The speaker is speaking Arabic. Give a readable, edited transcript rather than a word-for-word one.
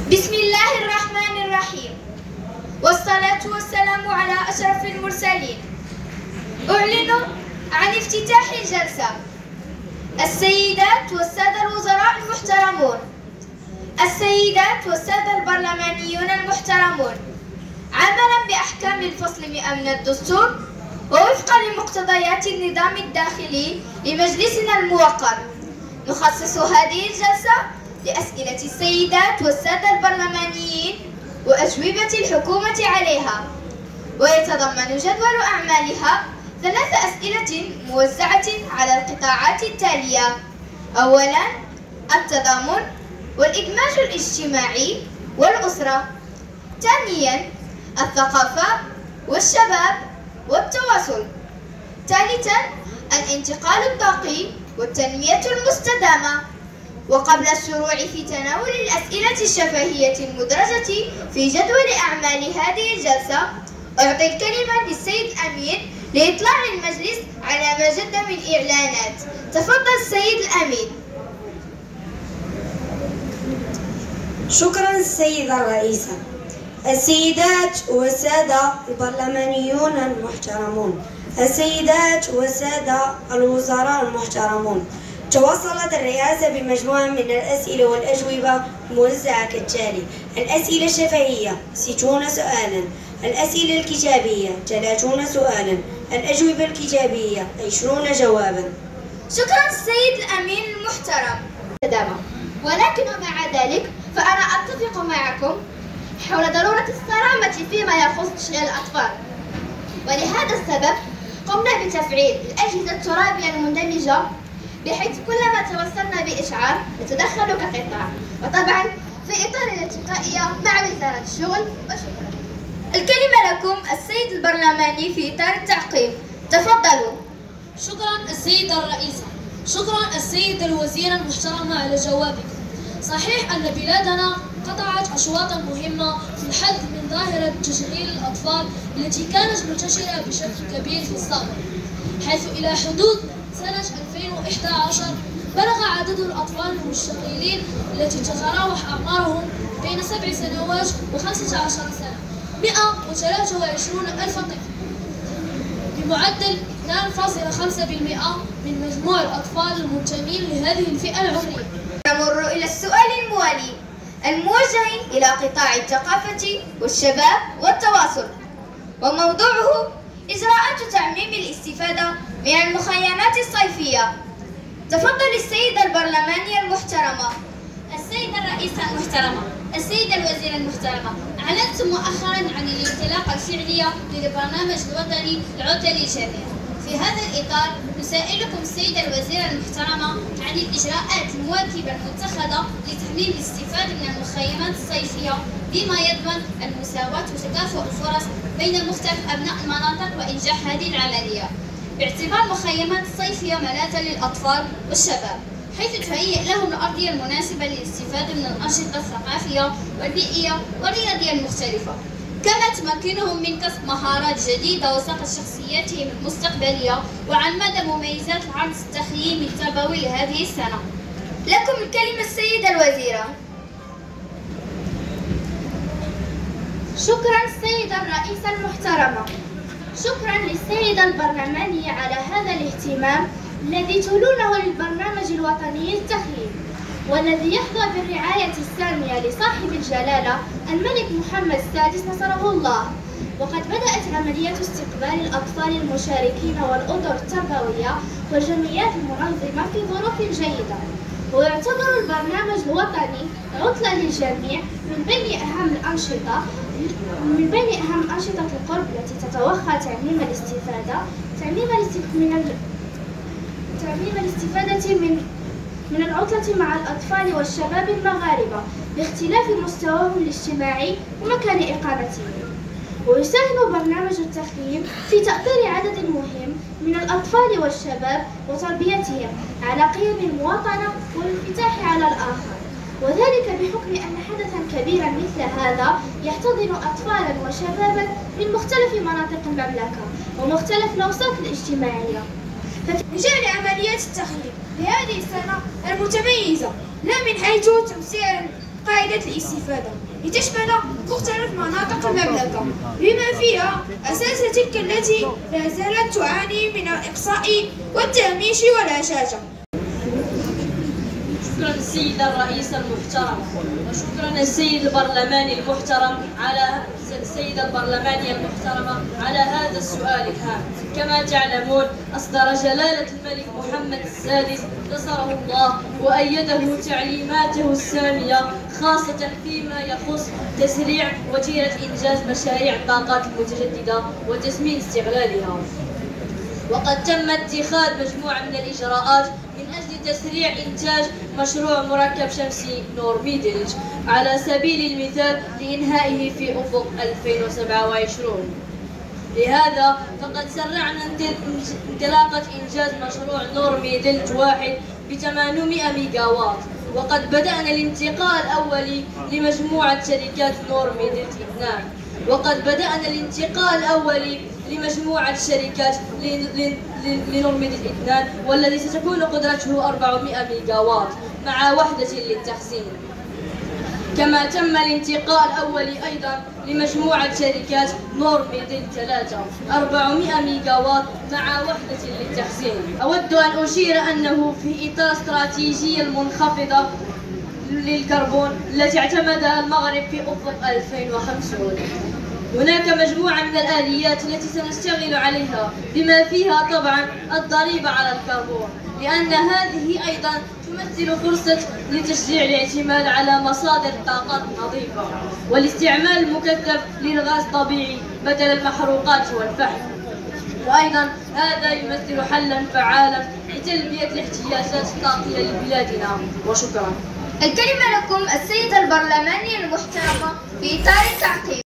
بسم الله الرحمن الرحيم، والصلاة والسلام على أشرف المرسلين. أعلن عن افتتاح الجلسة. السيدات والسادة الوزراء المحترمون، السيدات والسادة البرلمانيون المحترمون، عملا بأحكام الفصل 100 من الدستور ووفقا لمقتضيات النظام الداخلي لمجلسنا الموقر، نخصص هذه الجلسة لأسئلة السيدات والسادة البرلمانيين وأجوبة الحكومة عليها، ويتضمن جدول أعمالها 3 أسئلة موزعة على القطاعات التالية: أولاً التضامن والإدماج الاجتماعي والأسرة، ثانياً الثقافة والشباب والتواصل، ثالثاً الانتقال الطاقي والتنمية المستدامة. وقبل الشروع في تناول الأسئلة الشفهية المدرجة في جدول أعمال هذه الجلسة، أعطي الكلمة للسيد الأمين لإطلاع المجلس على ما جد من إعلانات. تفضل السيد الأمين. شكرا السيدة الرئيسة. السيدات والسادة البرلمانيون المحترمون، السيدات والسادة الوزراء المحترمون، توصلت الرئاسة بمجموعة من الأسئلة والأجوبة موزعة كالتالي: الأسئلة الشفهية 60 سؤالا، الأسئلة الكتابية 30 سؤالا، الأجوبة الكتابية 20 جوابا. شكرا السيد الأمين المحترم. ولكن مع ذلك فأنا أتفق معكم حول ضرورة الصرامة فيما يخص تشغيل الأطفال، ولهذا السبب قمنا بتفعيل الأجهزة الترابية المندمجة، بحيث كلما توصلنا بإشعار نتدخل كقطاع، وطبعا في إطار الاتفاقية مع وزارة الشغل. وشكرا. الكلمة لكم السيد البرلماني في إطار التعقيب. تفضلوا. شكرا السيدة الرئيسة. شكرا السيدة الوزيرة المحترمة على جوابكم. صحيح أن بلادنا قطعت أشواطا مهمة في الحد من ظاهرة تشغيل الأطفال التي كانت منتشرة بشكل كبير في السابق، حيث إلى حدود سنة 2011 بلغ عدد الأطفال المشتغلين التي تتراوح أعمارهم بين 7 سنوات و15 سنة 123 ألف طفل، بمعدل 2.5% من مجموع الأطفال المنتمين لهذه الفئة العمرية. نمر إلى السؤال الموالي الموجه إلى قطاع الثقافة والشباب والتواصل، وموضوعه إجراءات تعميم الاستفادة من المخيمات الصيفية. تفضل السيدة البرلمانية المحترمة. السيدة الرئيسة المحترمة، السيدة الوزيرة المحترمة، أعلنت مؤخرا عن الانطلاقة الفعلية للبرنامج الوطني العطلة للجميع. في هذا الإطار نسائلكم السيدة الوزيرة المحترمة عن الإجراءات المواكبة المتخذة لتعميم الاستفادة من المخيمات الصيفية بما يضمن المساواة وتكافؤ الفرص بين مختلف أبناء المناطق وإنجاح هذه العملية، باعتبار المخيمات الصيفية ملاذا للأطفال والشباب، حيث تهيئ لهم الأرضية المناسبة للاستفادة من الأنشطة الثقافية والبيئية والرياضية المختلفة، كما تمكنهم من كسب مهارات جديدة وصقل شخصياتهم المستقبلية وعن مدى مميزات العرض التخييمي التربوي لهذه السنة. لكم الكلمة السيدة الوزيرة. شكرا السيدة الرئيسة المحترمة. شكرا للسيدة البرلمانية على هذا الاهتمام الذي تولونه للبرنامج الوطني للتخييم، والذي يحظى بالرعاية السامية لصاحب الجلالة الملك محمد السادس نصره الله. وقد بدأت عملية استقبال الأطفال المشاركين والأطر التربوية والجمعيات المنظمة في ظروف جيدة، ويعتبر البرنامج الوطني عطلة للجميع من بين أهم أنشطة القرب التي تتوخى تعميم الاستفادة من العطلة مع الأطفال والشباب المغاربة باختلاف مستواهم الاجتماعي ومكان إقامتهم. ويساهم برنامج التخييم في تأطير عدد مهم من الأطفال والشباب وتربيتهم على قيم المواطنة والانفتاح على الآخر، وذلك بحكم أن حدثا كبيرا مثل هذا يحتضن أطفالا وشبابا من مختلف مناطق المملكة ومختلف الأوساط الاجتماعية. فجعل عمليات التخييم لهذه السنة المتميزة لا من حيث تمثيل قاعدة الاستفادة لتشمل مختلف مناطق المملكة بما فيها أساس تلك التي لا زالت تعاني من الإقصاء والتهميش والهشاشة. شكرا السيد الرئيس المحترم، وشكرا السيد البرلماني المحترم على على هذا السؤال الهام. كما تعلمون أصدر جلالة الملك محمد السادس نصره الله وأيده تعليماته السامية خاصة فيما يخص تسريع وتيرة إنجاز مشاريع الطاقات المتجددة وتسمين استغلالها، وقد تم اتخاذ مجموعة من الإجراءات من أجل تسريع إنتاج مشروع مركب شمسي نور ميدلج على سبيل المثال لإنهائه في أفق 2027. لهذا فقد سرعنا انطلاقة إنجاز مشروع نور ميدلج واحد ب 800 ميجاوات، وقد بدأنا الانتقال الأولي لمجموعة شركات نور ميدلج 2، وقد بدأنا الانتقال الأولي لمجموعة شركات لنور ميدلج 2 والذي ستكون قدرته 400 ميجاوات مع وحدة للتخزين. كما تم الانتقال الأولي أيضا لمجموعة شركات نور ميدلج 3 400 ميجاوات مع وحدة للتخزين. أود أن أشير أنه في إطار استراتيجية المنخفضة للكربون التي اعتمدها المغرب في أفق 2050 هناك مجموعة من الآليات التي سنشتغل عليها بما فيها طبعا الضريبة على الكربون، لأن هذه أيضا تمثل فرصة لتشجيع الاعتماد على مصادر طاقات نظيفة والاستعمال المكثف للغاز الطبيعي بدل المحروقات والفحم، وأيضا هذا يمثل حلا فعالا لتلبية الاحتياجات الطاقية لبلادنا. وشكرا. الكلمة لكم السيدة البرلمانية المحترمة في إطار التعقيب.